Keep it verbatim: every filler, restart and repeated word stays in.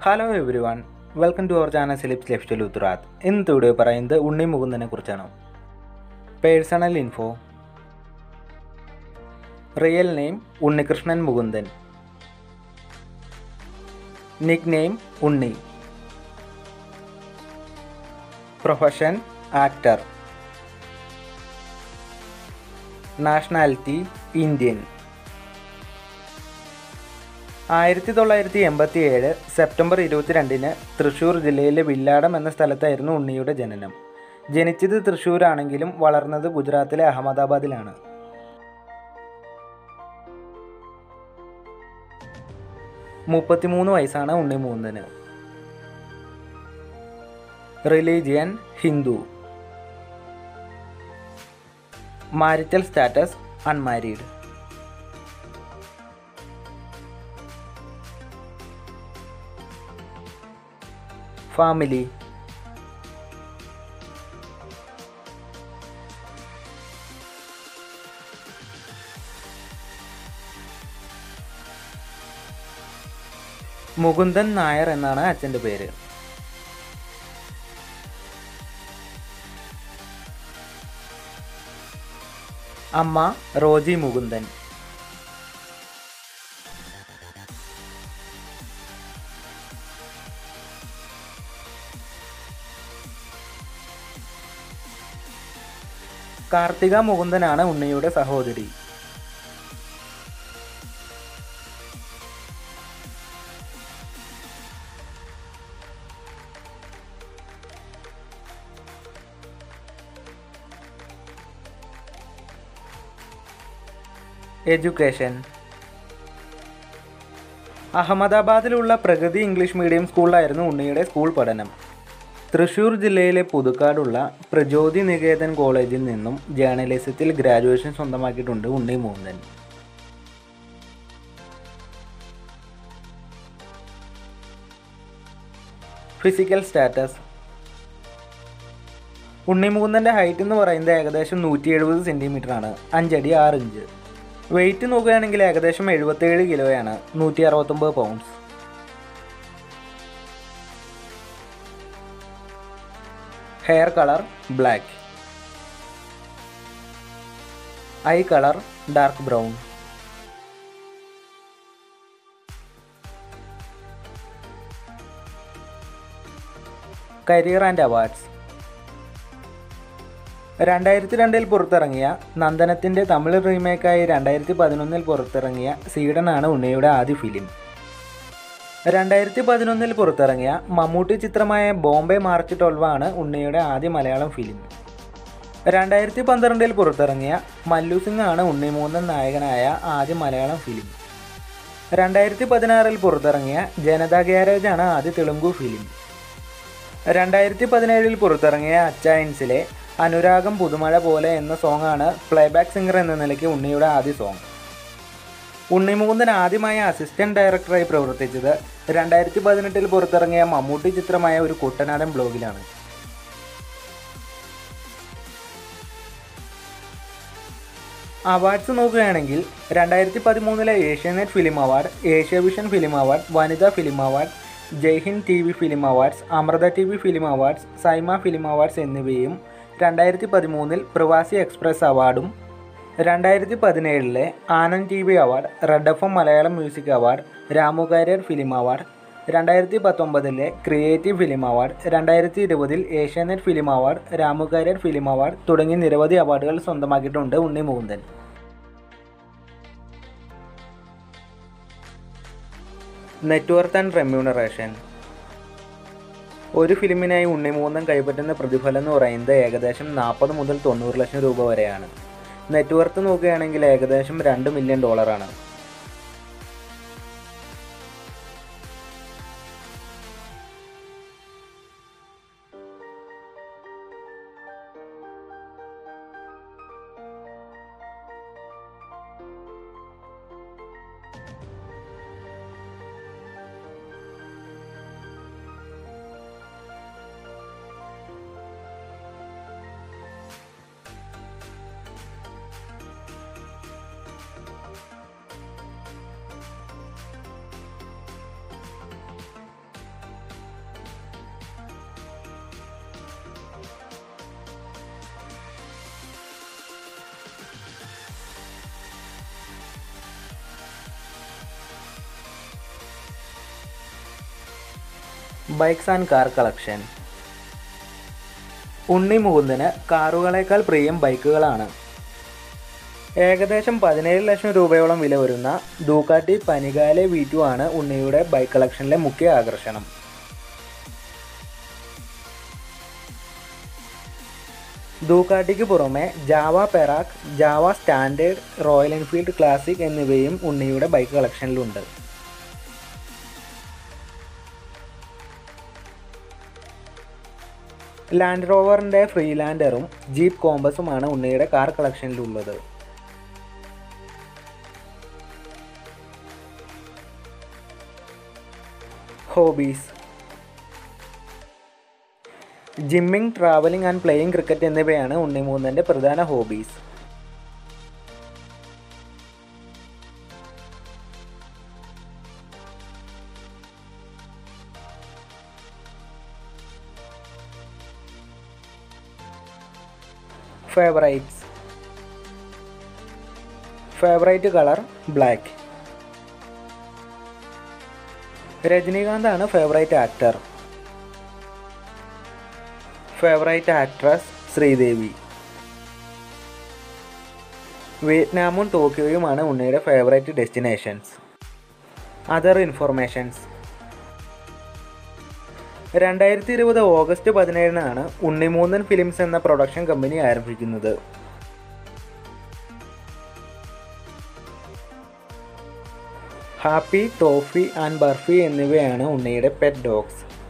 Hello everyone, welcome to our channel celebs lifestyle ഉത്തരാത്ത്. ഇന്നത്തെ video പറയുന്നത് ഉണ്ണി മുകുന്ദനെ കുറിച്ചാണ്. Personal info. Real name Unnikrishnan Mukundan. Nickname Unni. Profession actor. Nationality Indian. ആയിരത്തി തൊള്ളായിരത്തി എൺപത്തി ഏഴ് സെപ്റ്റംബർ ഇരുപത്തിരണ്ടിന് തൃശ്ശൂർ ജില്ലയിലെ വില്ലാടം എന്ന സ്ഥലത്തായിരുന്നു ഉണ്ണിയുടെ ജനനം. ജനിച്ചത് തൃശ്ശൂരാണെങ്കിലും വളർന്നത് ഗുജറാത്തിലെ അഹമ്മദാബാദിലാണ്. മുപ്പത്തിമൂന്ന് വയസ്സാണ് ഉണ്ണി മുകുന്ദന്. Religion Hindu. Marital status unmarried. Family. Mukundan Nair എന്നാണ് അച്ഛൻ്റെ പേര്. അമ്മ റോജി മുകുന്ദൻ. കാർത്തിക മുകുന്ദനാണ് ഉണ്ണിയുടെ സഹോദരി. എഡ്യൂക്കേഷൻ. അഹമ്മദാബാദിലുള്ള പ്രഗതി ഇംഗ്ലീഷ് മീഡിയം സ്കൂളിലായിരുന്നു ഉണ്ണിയുടെ സ്കൂൾ പഠനം. തൃശ്ശൂർ ജില്ലയിലെ പുതുക്കാടുള്ള പ്രജ്യോതി നികേതൻ കോളേജിൽ നിന്നും ജേർണലിസത്തിൽ ഗ്രാജുവേഷൻ സ്വന്തമാക്കിയിട്ടുണ്ട് ഉണ്ണി മുകുന്ദൻ. Physical status. ഉണ്ണി മുകുന്ദൻ്റെ ഹൈറ്റ് എന്ന് പറയുന്നത് ഏകദേശം നൂറ്റി എഴുപത് സെൻറ്റിമീറ്റർ ആണ്, അഞ്ചടി ആറ് ഇഞ്ച്. വെയിറ്റ് നോക്കുകയാണെങ്കിൽ ഏകദേശം എഴുപത്തേഴ് കിലോയാണ്, നൂറ്റി അറുപത്തൊമ്പത് pounds. Hair colour black. Eye colour dark brown. Career and awards. രണ്ടായിരത്തി രണ്ടിൽ പുറത്തിറങ്ങിയ നന്ദനത്തിൻ്റെ തമിഴ് റീമേക്കായി രണ്ടായിരത്തി പതിനൊന്നിൽ പുറത്തിറങ്ങിയ സീഡനാണ് ഉണ്ണിയുടെ ആദ്യ ഫിലിം. രണ്ടായിരത്തി പതിനൊന്നിൽ പുറത്തിറങ്ങിയ മമ്മൂട്ടി ചിത്രമായ ബോംബെ മാർച്ച് ട്വൽവ് ആണ് ഉണ്ണിയുടെ ആദ്യ മലയാളം ഫിലിം. രണ്ടായിരത്തി പന്ത്രണ്ടിൽ പുറത്തിറങ്ങിയ മല്ലു സിംഗ് ആണ് ഉണ്ണി മുകുന്ദൻ നായകനായ ആദ്യ മലയാളം ഫിലിം. രണ്ടായിരത്തി പതിനാറിൽ പുറത്തിറങ്ങിയ ജനതാ ഗ്യാരേജ് ആണ് ആദ്യ തെലുങ്കു ഫിലിം. രണ്ടായിരത്തി പതിനേഴിൽ പുറത്തിറങ്ങിയ അച്ചായൻസിലെ അനുരാഗം പുതുമഴ പോലെ എന്ന സോങ്ങാണ് പ്ലേബാക്ക് സിംഗർ എന്ന നിലയ്ക്ക് ഉണ്ണിയുടെ ആദ്യ സോങ്. ഉണ്ണി മുകുന്ദൻ ആദ്യമായി അസിസ്റ്റന്റ് ഡയറക്ടറായി പ്രവർത്തിച്ചത് രണ്ടായിരത്തി പതിനെട്ടിൽ പുറത്തിറങ്ങിയ മമ്മൂട്ടി ചിത്രമായ ഒരു കുട്ടനാടൻ ബ്ലോഗിലാണ്. അവാർഡ്സ് നോക്കുകയാണെങ്കിൽ രണ്ടായിരത്തി പതിമൂന്നിലെ Asianet film award, Asia vision film award, Vanitha film award, Jaihind T V film awards, Amrita T V film awards, SIIMA film awards എന്നിവയും രണ്ടായിരത്തി പതിമൂന്നിൽ പ്രവാസി എക്സ്പ്രസ് അവാർഡും രണ്ടായിരത്തി പതിനേഴിലെ Anand T V award, red F M Malayalam music award, Ramu Kariat film award, രണ്ടായിരത്തി പത്തൊമ്പതിലെ ക്രിയേറ്റീവ് ഫിലിം അവാർഡ്, രണ്ടായിരത്തി ഇരുപതിൽ Asianet film award, Ramu Kariat film award തുടങ്ങി നിരവധി അവാർഡുകൾ സ്വന്തമാക്കിയിട്ടുണ്ട് Unni Mukundan. Net worth and remuneration. ഒരു ഫിലിമിനായി ഉണ്ണി മുകുന്ദൻ കൈപ്പറ്റുന്ന പ്രതിഫലം എന്ന് പറയുന്നത് ഏകദേശം നാൽപ്പത് മുതൽ തൊണ്ണൂറ് ലക്ഷം രൂപ വരെയാണ്. നെറ്റ്വർത്ത് നോക്കുകയാണെങ്കിൽ ഏകദേശം രണ്ട് മില്യൺ ഡോളറാണ്. Bikes and car collection. Unni മുകുന്ദന് കാറുകളേക്കാൾ പ്രിയം ബൈക്കുകളാണ്. ഏകദേശം പതിനേഴ് ലക്ഷം രൂപയോളം വില വരുന്ന ദുക്കാട്ടി പനിഗാലെ വി ടു ആണ് ഉണ്ണിയുടെ ബൈക്ക് കളക്ഷനിലെ മുഖ്യ ആകർഷണം. ദുക്കാട്ടിക്ക് പുറമെ Jawa Perak, Jawa standard, Royal Enfield classic എന്നിവയും ഉണ്ണിയുടെ ബൈക്ക് കളക്ഷനിലുണ്ട്. ലാൻഡ് റോവറിൻ്റെ ഫ്രീലാൻഡറും ജീപ്പ് കോമ്പസുമാണ് ഉണ്ണിയുടെ കാർ കളക്ഷനിലുള്ളത്. Hobbies. Gymming, travelling and playing cricket എന്നിവയാണ് ഉണ്ണി മുകുന്ദൻ്റെ പ്രധാന hobbies. Favourites. Favourite colour black. രജനീകാന്താണ് favourite actor. Favourite actress Sridevi. വിയറ്റ്നാമും ടോക്കിയോയുമാണ് ഉണ്ണിയുടെ ഫേവറേറ്റ് ഡെസ്റ്റിനേഷൻസ്. Other informations. രണ്ടായിരത്തി ഇരുപത് ഓഗസ്റ്റ് പതിനേഴിനാണ് ഉണ്ണി മുകുന്ദൻ ഫിലിംസ് എന്ന പ്രൊഡക്ഷൻ കമ്പനി ആരംഭിക്കുന്നത്. ഹാപ്പി, ടോഫി ആൻഡ് ബർഫി എന്നിവയാണ് ഉണ്ണിയുടെ പെറ്റ് ഡോഗ്സ്.